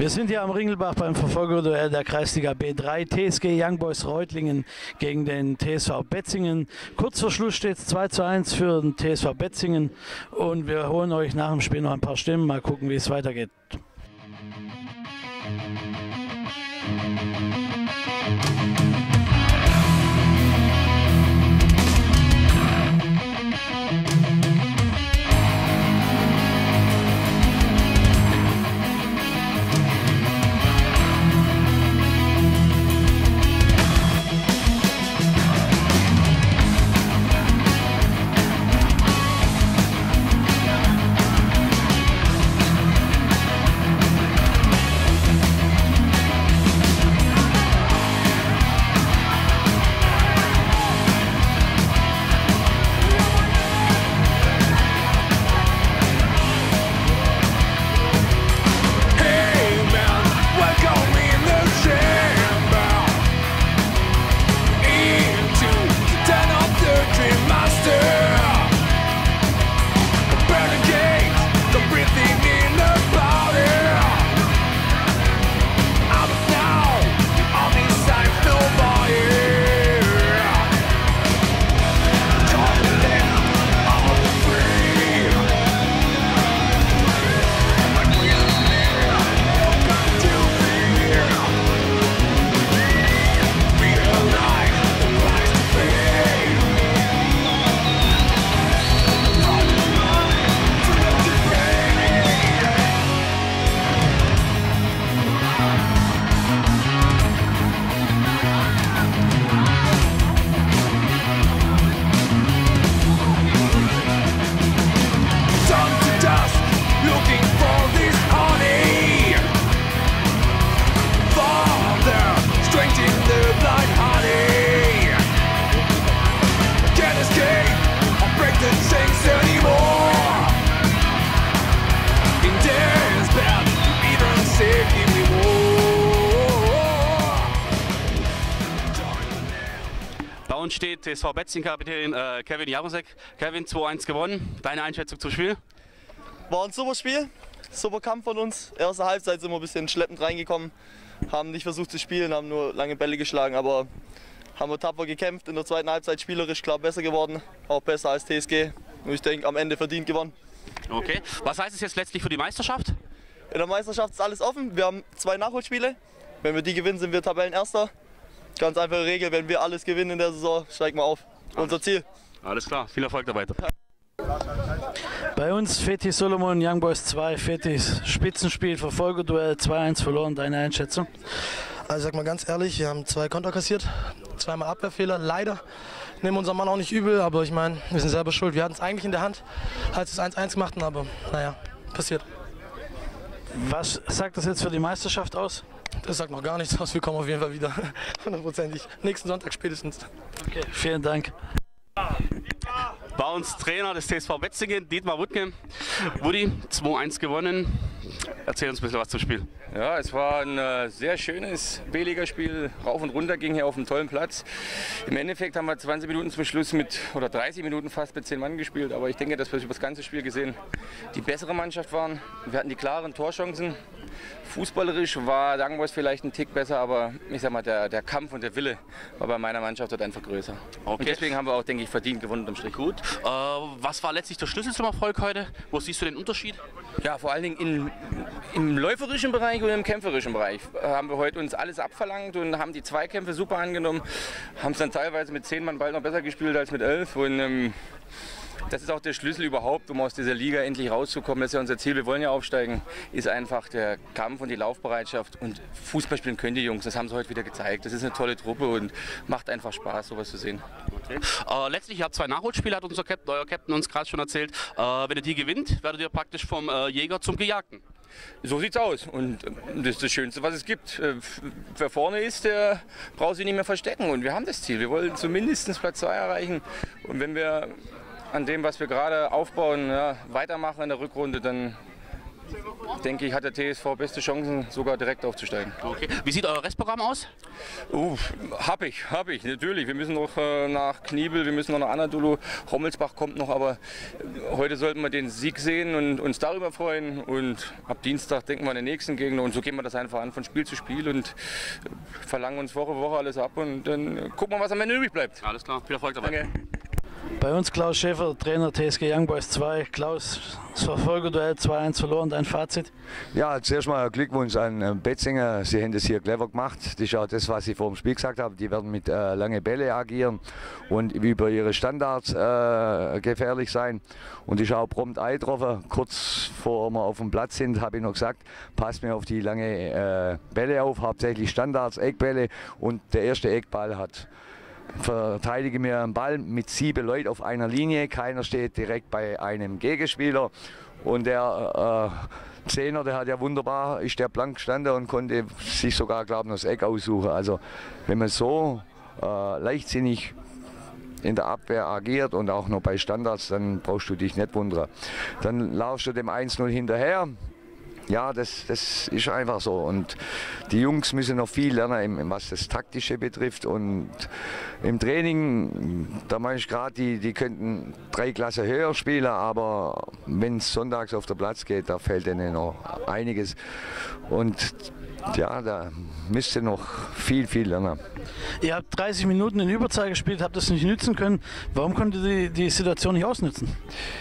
Wir sind hier am Ringelbach beim Verfolgerduell der Kreisliga B3. TSG Young Boys Reutlingen gegen den TSV Betzingen. Kurz vor Schluss steht es 2:1 für den TSV Betzingen. Und wir holen euch nach dem Spiel noch ein paar Stimmen. Mal gucken, wie es weitergeht. Bei uns steht TSV Betzingen-Kapitän Kevin Jarosek. Kevin, 2:1 gewonnen. Deine Einschätzung zum Spiel? War ein super Spiel, super Kampf von uns. Erste Halbzeit sind wir ein bisschen schleppend reingekommen, haben nicht versucht zu spielen, haben nur lange Bälle geschlagen, aber haben wir tapfer gekämpft. In der zweiten Halbzeit spielerisch klar besser geworden, auch besser als TSG. Und ich denke, am Ende verdient gewonnen. Okay. Was heißt es jetzt letztlich für die Meisterschaft? In der Meisterschaft ist alles offen. Wir haben 2 Nachholspiele. Wenn wir die gewinnen, sind wir Tabellenerster. Ganz einfache Regel, wenn wir alles gewinnen in der Saison, steigen wir auf. Unser Ziel. Alles klar, viel Erfolg dabei. Bei uns Fetis Solomon, Young Boys 2, Fetis Spitzenspiel, Verfolgerduell 2:1 verloren. Deine Einschätzung? Also sag mal ganz ehrlich, wir haben 2 Konter kassiert, 2-mal Abwehrfehler, leider. Nehmen unser Mann auch nicht übel, aber ich meine, wir sind selber schuld. Wir hatten es eigentlich in der Hand, als wir es 1:1 machten, aber naja, passiert. Was sagt das jetzt für die Meisterschaft aus? Das sagt noch gar nichts aus, wir kommen auf jeden Fall wieder, hundertprozentig. Nächsten Sonntag spätestens. Okay, vielen Dank. Bei uns Trainer des TSV Betzingen, Dietmar Wuttke. Woody, 2:1 gewonnen. Erzähl uns ein bisschen was zum Spiel. Ja, es war ein sehr schönes B-Liga-Spiel. Rauf und runter ging hier auf einem tollen Platz. Im Endeffekt haben wir 20 Minuten zum Schluss oder 30 Minuten fast mit 10 Mann gespielt. Aber ich denke, dass wir über das ganze Spiel gesehen die bessere Mannschaft waren. Wir hatten die klaren Torchancen. Fußballerisch war Young Boys vielleicht ein Tick besser, aber ich sag mal, der Kampf und der Wille war bei meiner Mannschaft dort einfach größer. Okay. Und deswegen haben wir auch, denke ich, verdient gewonnen unterm Strich. Gut. Was war letztlich der Schlüssel zum Erfolg heute? Wo siehst du den Unterschied? Ja, vor allen Dingen im läuferischen Bereich und im kämpferischen Bereich haben wir heute uns alles abverlangt und haben die Zweikämpfe super angenommen, haben es dann teilweise mit 10 Mann bald noch besser gespielt als mit 11. Und das ist auch der Schlüssel überhaupt, um aus dieser Liga endlich rauszukommen. Das ist ja unser Ziel, wir wollen ja aufsteigen, ist einfach der Kampf und die Laufbereitschaft. Und Fußball spielen können die Jungs, das haben sie heute wieder gezeigt. Das ist eine tolle Truppe und macht einfach Spaß, sowas zu sehen. Okay. Letztlich, ihr habt 2 Nachholspiele, hat euer Captain uns gerade schon erzählt. Wenn ihr die gewinnt, werdet ihr praktisch vom Jäger zum Gejagten. So sieht's aus und das ist das Schönste, was es gibt. Wer vorne ist, der braucht sich nicht mehr verstecken und wir haben das Ziel. Wir wollen zumindest Platz 2 erreichen und wenn wir an dem, was wir gerade aufbauen, ja, weitermachen in der Rückrunde, dann denke ich, hat der TSV beste Chancen, sogar direkt aufzusteigen. Okay. Wie sieht euer Restprogramm aus? Hab ich, natürlich. Wir müssen noch nach Kniebel, wir müssen noch nach Anadolu. Rommelsbach kommt noch, aber heute sollten wir den Sieg sehen und uns darüber freuen. Und ab Dienstag denken wir an den nächsten Gegner und so gehen wir das einfach an von Spiel zu Spiel und verlangen uns Woche für Woche alles ab und dann gucken wir, was am Ende übrig bleibt. Alles klar, viel Erfolg dabei. Danke. Bei uns Klaus Schäfer, Trainer TSG Young Boys 2. Klaus, das Verfolgerduell 2-1 verloren, dein Fazit? Ja, zuerst mal Glückwunsch an Betzinger. Sie haben das hier clever gemacht. Das ist auch das, was ich vor dem Spiel gesagt habe. Die werden mit lange Bälle agieren und über ihre Standards gefährlich sein. Und ist auch prompt eingetroffen. Kurz vor wir auf dem Platz sind, habe ich noch gesagt, passt mir auf die lange Bälle auf, hauptsächlich Standards, Eckbälle. Und der erste Eckball verteidige mir einen Ball mit 7 Leuten auf einer Linie. Keiner steht direkt bei einem Gegenspieler. Und der Zehner, der hat ja wunderbar, ist der blank gestanden und konnte sich sogar, glaube ich, das Eck aussuchen. Also wenn man so leichtsinnig in der Abwehr agiert und auch noch bei Standards, dann brauchst du dich nicht wundern. Dann laufst du dem 1-0 hinterher. Ja, das ist einfach so und die Jungs müssen noch viel lernen, was das Taktische betrifft und im Training, da meine ich gerade, die könnten 3 Klassen höher spielen, aber wenn es sonntags auf den Platz geht, da fehlt ihnen noch einiges und ja, da müsste noch viel lernen. Ihr habt 30 Minuten in Überzahl gespielt, habt das nicht nützen können. Warum konntet ihr die Situation nicht ausnutzen?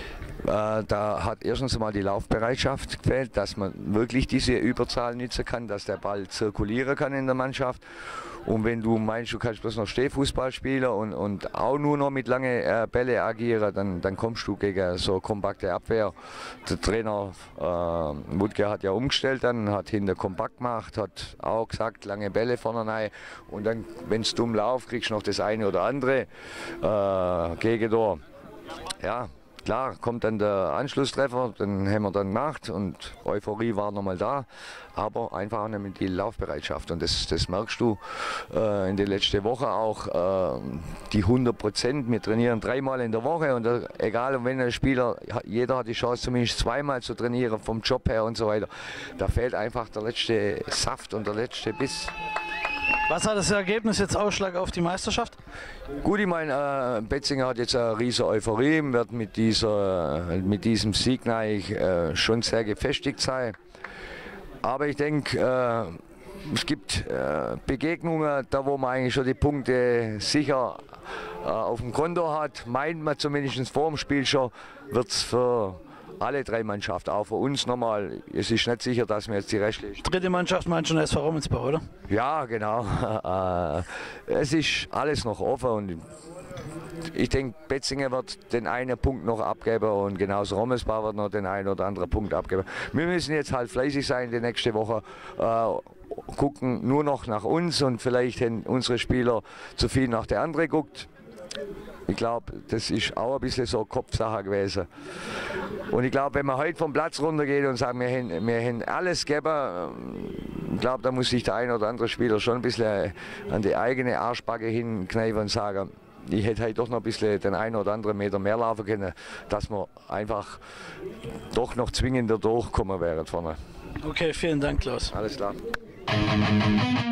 Da hat erstens mal die Laufbereitschaft gefehlt, dass man wirklich diese Überzahl nutzen kann, dass der Ball zirkulieren kann in der Mannschaft. Und wenn du meinst, du kannst bloß noch Stehfußball spielen und auch nur noch mit langen Bälle agieren, dann kommst du gegen so eine kompakte Abwehr. Der Trainer Wutke hat ja umgestellt, hat hinter kompakt gemacht, hat auch gesagt, lange Bälle vorne rein. Und dann, wenn es dumm läuft, kriegst du noch das eine oder andere Gegentor. Ja. Klar, kommt dann der Anschlusstreffer, den haben wir dann gemacht und Euphorie war nochmal da, aber einfach nicht die Laufbereitschaft und das merkst du in den letzten Wochen auch, die 100%, wir trainieren 3-mal in der Woche und egal wenn ein Spieler, jeder hat die Chance zumindest 2-mal zu trainieren vom Job her und so weiter, da fehlt einfach der letzte Saft und der letzte Biss. Was hat das Ergebnis jetzt Ausschlag auf die Meisterschaft? Gut, ich meine, Betzinger hat jetzt eine riesige Euphorie, wird mit diesem Sieg schon sehr gefestigt sein. Aber ich denke, es gibt Begegnungen, da wo man eigentlich schon die Punkte sicher auf dem Konto hat, meint man zumindest vor dem Spiel schon, wird es für alle 3 Mannschaften, auch für uns nochmal. Es ist nicht sicher, dass wir jetzt die restliche. Dritte Mannschaft meint schon SV Rommelsbach, oder? Ja, genau. Es ist alles noch offen und ich denke, Betzinger wird den einen Punkt noch abgeben und genauso Rommelsbach wird noch den einen oder anderen Punkt abgeben. Wir müssen jetzt halt fleißig sein die nächste Woche. Gucken nur noch nach uns und vielleicht haben unsere Spieler zu viel nach der anderen geguckt. Ich glaube, das ist auch ein bisschen so eine Kopfsache gewesen. Und ich glaube, wenn man heute vom Platz runtergeht und sagt, wir haben alles gegeben, ich glaube, da muss sich der ein oder andere Spieler schon ein bisschen an die eigene Arschbacke hinkneifen und sagen, ich hätte heute doch noch ein bisschen den einen oder anderen Meter mehr laufen können, dass wir einfach doch noch zwingender durchkommen wären vorne. Okay, vielen Dank, Klaus. Alles klar.